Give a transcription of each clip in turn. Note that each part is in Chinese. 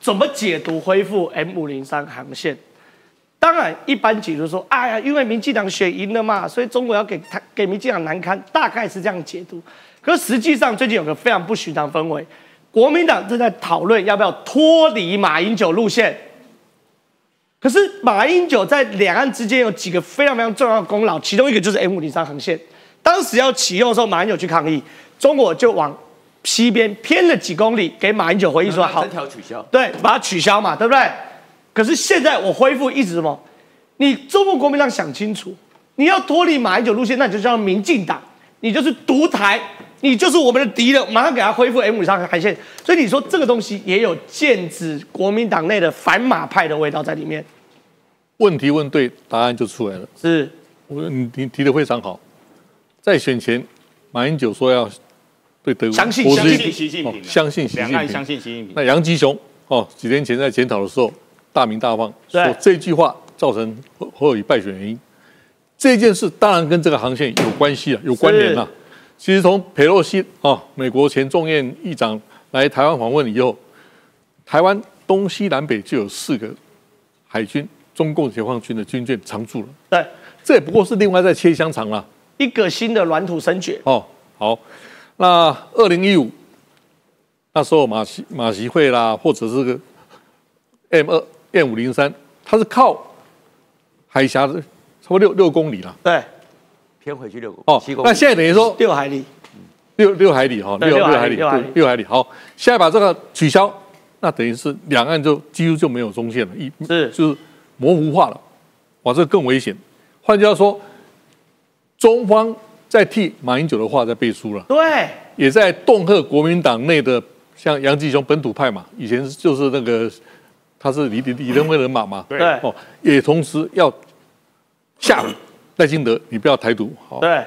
怎么解读恢复 M503航线？当然，一般解读说，哎呀，因为民进党选赢了嘛，所以中国要给民进党难堪，大概是这样解读。可是实际上，最近有个非常不寻常氛围，国民党正在讨论要不要脱离马英九路线。可是马英九在两岸之间有几个非常非常重要的功劳，其中一个就是 M503航线。当时要启用的时候，马英九去抗议，中国就往西边偏了几公里，给马英九回应说好， 这条取消， 对，把它取消嘛，对不对？可是现在我恢复一直什么？你中国国民党想清楚，你要脱离马英九路线，那你就叫民进党，你就是独台，你就是我们的敌人，马上给他恢复 M503航线。所以你说这个东西也有剑指国民党内的反马派的味道在里面。 问题问对，答案就出来了。 是， 你提得非常好。在选前，马英九说要对德国相信习近平， 相信习近平， 两岸相信习近平。 那杨基雄几天前在检讨的时候大鸣大放，说这句话造成侯友宜败选原因。这件事当然跟这个航线有关系啊，有关联啊。其实从佩洛西美国前众院议长来台湾访问以后，台湾东西南北就有4个海军中共解放军的军舰常驻了。 对， 这也不过是另外再切香肠啦。 一个新的软土生绝。 好，那2015那时候马习会啦，或者是个 M503，它是靠海峡的差不多6公里啦。 对， 偏回去6公里。7公里。 那现在等于说 6海里 ，6海里哈，6海里。好，现在把这个取消，那等于是两岸就几乎就没有中线了，就是模糊化了。哇，这个更危险。换句话说，中方在替马英九的话在背书了， 对， 也在恫吓国民党内的像杨基雄本土派嘛，以前就是那个他是李登辉人马嘛， 对， 也同时要吓唬赖清德，你不要台独， 对，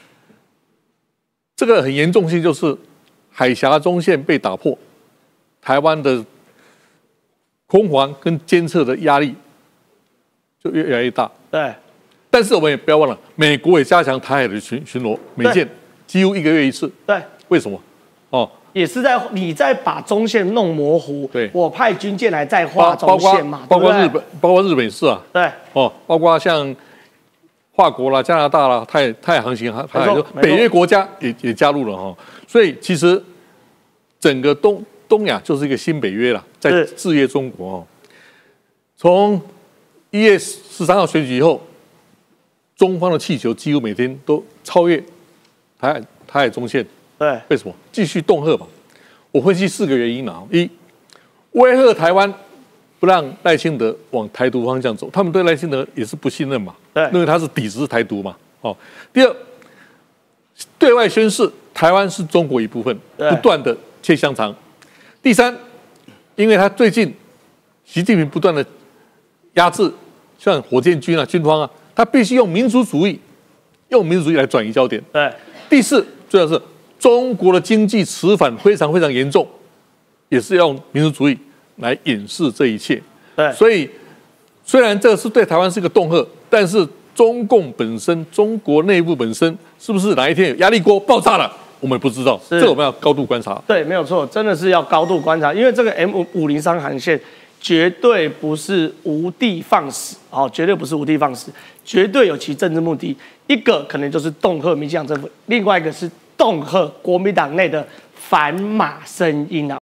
这个很严重性就是海峡中线被打破，台湾的空防跟监测的压力就越来越大， 对。 但是我们也不要忘了，美国也加强台海的巡逻，每舰几乎1个月1次。 对， 为什么？ 也是你在把中线弄模糊。 对， 我派军舰来再画中线嘛， 包括日本也是啊。 对， 包括像法国啦、加拿大啦、太平洋航行，还有北约国家也加入了哈。所以其实整个东亚就是一个新北约了，在制约中国。从1月13号选举以后，中方的气球几乎每天都超越台海中线。 对， 为什么？继续恫吓嘛。我分析4个原因啊：一，威吓台湾，不让赖清德往台独方向走，他们对赖清德也是不信任嘛， 对， 因为他是抵制台独嘛。第二，对外宣示台湾是中国一部分，不断的切香肠。第三，因为他最近习近平不断的压制，像火箭军啊、军方啊，他必须用民族主义来转移焦点。 对。 第四，最要是中国的经济迟缓非常非常严重，也是要用民族主义来掩饰这一切。 对。 所以虽然这是对台湾是个恫吓，但是中共本身、中国内部本身是不是哪一天有压力锅爆炸了？我们也不知道，这个我们要高度观察。 对，没有错，真的是要高度观察，因为这个 M503航线绝对不是无的放矢，绝对不是无的放矢，绝对有其政治目的。一个可能就是恫吓民进党政府，另外一个是恫吓国民党内的反马声音啊。